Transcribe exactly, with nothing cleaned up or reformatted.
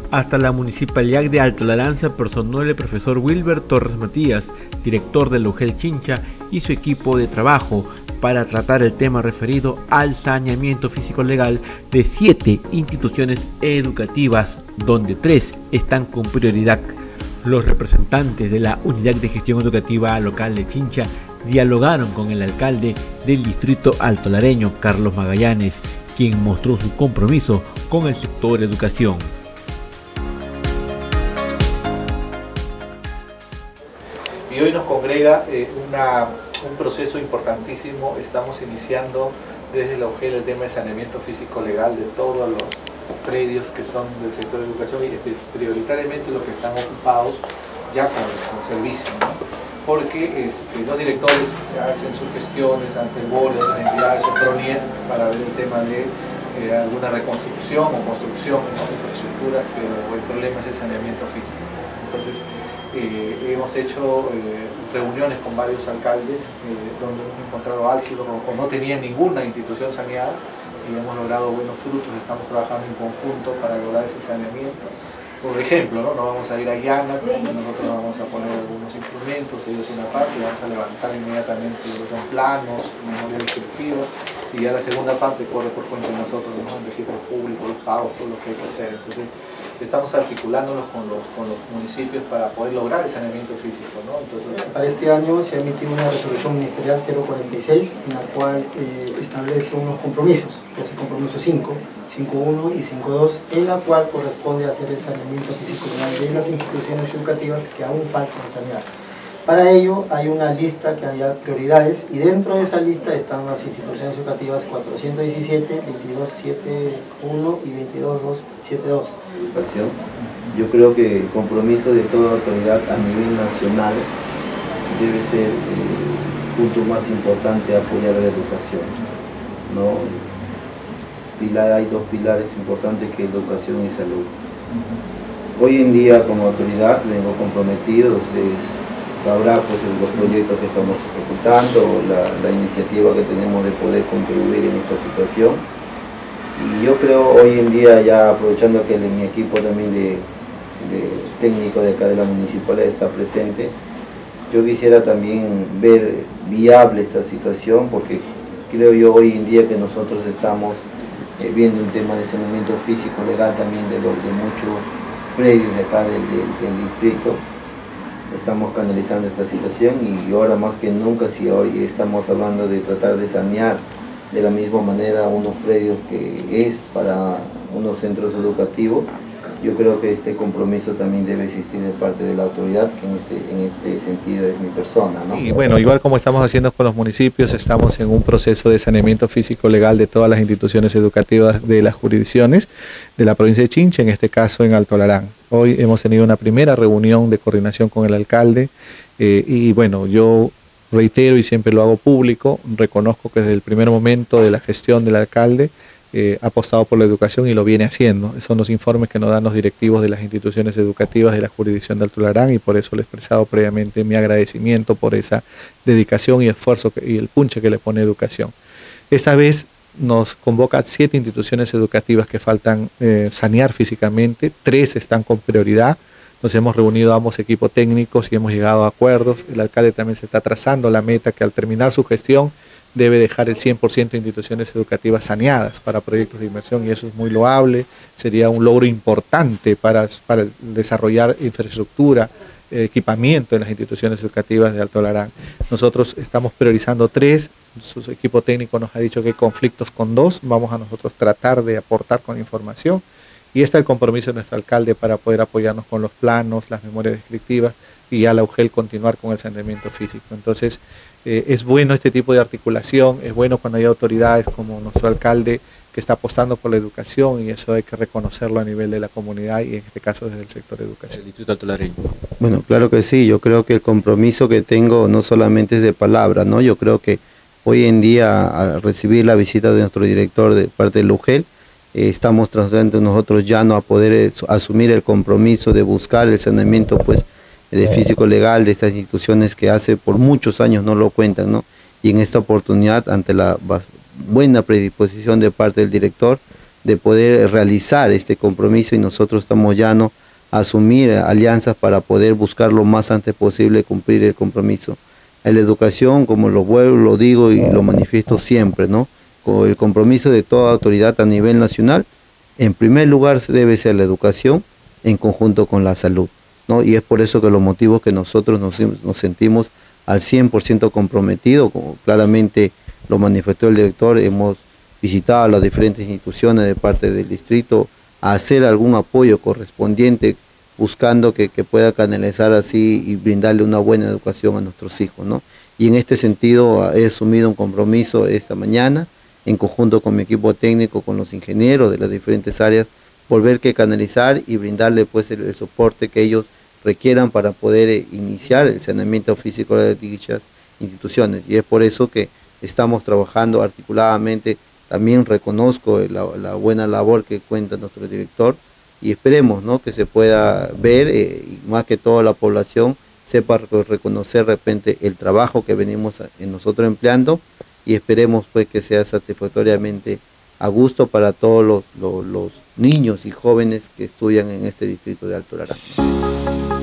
Hasta la Municipalidad de Alto Laranza personó el profesor Wilber Torres Matías, director de la U G E L Chincha, y su equipo de trabajo para tratar el tema referido al saneamiento físico-legal de siete instituciones educativas, donde tres están con prioridad. Los representantes de la Unidad de Gestión Educativa Local de Chincha dialogaron con el alcalde del distrito altolareño, Carlos Magallanes, quien mostró su compromiso con el sector educación. Y hoy nos congrega eh, una, un proceso importantísimo. Estamos iniciando desde la U G E L el tema de saneamiento físico-legal de todos los predios que son del sector de educación y pues, prioritariamente los que están ocupados ya con, con servicio, ¿no? Porque este, los directores hacen sus gestiones ante el borde de las entidades o PRONIER para ver el tema de eh, alguna reconstrucción o construcción, ¿no?, de infraestructura, pero el problema es el saneamiento físico. Entonces, eh, hemos hecho eh, reuniones con varios alcaldes eh, donde hemos encontrado álgidos o no tenían ninguna institución saneada y hemos logrado buenos frutos. Estamos trabajando en conjunto para lograr ese saneamiento. Por ejemplo, ¿no? Nos vamos a ir a Llana, nosotros vamos a poner algunos instrumentos, ellos una parte, vamos a levantar inmediatamente los planos, memoria descriptiva, y ya la segunda parte corre por cuenta de nosotros, ¿no?, el registro público, los pagos, todo lo que hay que hacer. Entonces, estamos articulándonos con los, con los municipios para poder lograr el saneamiento físico, ¿no? Entonces, para este año se ha emitido una resolución ministerial cero cuarenta y seis en la cual eh, establece unos compromisos, que es el compromiso cinco, cinco punto uno y cinco punto dos, en la cual corresponde hacer el saneamiento físico-legal de las instituciones educativas que aún faltan sanear. Para ello hay una lista que haya prioridades y dentro de esa lista están las instituciones educativas cuatrocientos diecisiete, veintidós setenta y uno y veintidós doscientos setenta y dos. Yo creo que el compromiso de toda autoridad a nivel nacional debe ser el punto más importante, apoyar a la educación, ¿no? Pilar, hay dos pilares importantes, que es educación y salud. Hoy en día como autoridad vengo comprometido, ustedes sabrán pues, los proyectos que estamos ejecutando, la, la iniciativa que tenemos de poder contribuir en esta situación. Y yo creo hoy en día, ya aprovechando que mi equipo también de, de técnico de acá de la municipalidad está presente, yo quisiera también ver viable esta situación, porque creo yo hoy en día que nosotros estamos eh, viendo un tema de saneamiento físico legal también de, los, de muchos predios de acá del, del, del distrito. Estamos canalizando esta situación y ahora más que nunca, si hoy estamos hablando de tratar de sanear de la misma manera unos predios que es para unos centros educativos, yo creo que este compromiso también debe existir de parte de la autoridad, que en este, en este sentido es mi persona, ¿no? Y bueno, igual como estamos haciendo con los municipios, estamos en un proceso de saneamiento físico-legal de todas las instituciones educativas de las jurisdicciones de la provincia de Chincha, en este caso en Alto Larán. Hoy hemos tenido una primera reunión de coordinación con el alcalde eh, y bueno, yo reitero y siempre lo hago público, reconozco que desde el primer momento de la gestión del alcalde eh, ha apostado por la educación y lo viene haciendo. Esos son los informes que nos dan los directivos de las instituciones educativas de la jurisdicción de Alto Larán y por eso le he expresado previamente mi agradecimiento por esa dedicación y esfuerzo que, y el punche que le pone educación. Esta vez nos convoca siete instituciones educativas que faltan eh, sanear físicamente, tres están con prioridad. Nos hemos reunido ambos equipos técnicos y hemos llegado a acuerdos. El alcalde también se está trazando la meta que al terminar su gestión debe dejar el cien por ciento de instituciones educativas saneadas para proyectos de inversión y eso es muy loable, sería un logro importante para, para desarrollar infraestructura, eh, equipamiento en las instituciones educativas de Alto Larán. Nosotros estamos priorizando tres, su equipo técnico nos ha dicho que hay conflictos con dos, vamos a nosotros tratar de aportar con información. Y está el compromiso de nuestro alcalde para poder apoyarnos con los planos, las memorias descriptivas y ya la U G E L continuar con el saneamiento físico. Entonces, eh, es bueno este tipo de articulación, es bueno cuando hay autoridades como nuestro alcalde que está apostando por la educación y eso hay que reconocerlo a nivel de la comunidad y en este caso desde el sector educación. El Distrito Altolareño. Bueno, claro que sí, yo creo que el compromiso que tengo no solamente es de palabra, ¿no? Yo creo que hoy en día al recibir la visita de nuestro director de parte de la U G E L, Eh, estamos trasladando nosotros ya no a poder eh, asumir el compromiso de buscar el saneamiento pues de físico legal de estas instituciones que hace por muchos años no lo cuentan, ¿no? Y en esta oportunidad, ante la buena predisposición de parte del director, de poder realizar este compromiso, y nosotros estamos ya no a asumir alianzas para poder buscar lo más antes posible cumplir el compromiso. En la educación, como lo vuelvo, lo digo y lo manifiesto siempre, ¿no? Con el compromiso de toda autoridad a nivel nacional, en primer lugar debe ser la educación en conjunto con la salud, ¿no? Y es por eso que los motivos que nosotros nos, nos sentimos al cien por ciento comprometidos, como claramente lo manifestó el director, hemos visitado a las diferentes instituciones de parte del distrito a hacer algún apoyo correspondiente, buscando que, que pueda canalizar así y brindarle una buena educación a nuestros hijos, ¿no? Y en este sentido he asumido un compromiso esta mañana, en conjunto con mi equipo técnico, con los ingenieros de las diferentes áreas, volver que canalizar y brindarle pues el, el soporte que ellos requieran para poder eh, iniciar el saneamiento físico de dichas instituciones. Y es por eso que estamos trabajando articuladamente. También reconozco la, la buena labor que cuenta nuestro director, y esperemos, ¿no?, que se pueda ver eh, y más que todo la población sepa reconocer de repente el trabajo que venimos a, en nosotros empleando, y esperemos pues que sea satisfactoriamente a gusto para todos los, los, los niños y jóvenes que estudian en este distrito de Alto Larán.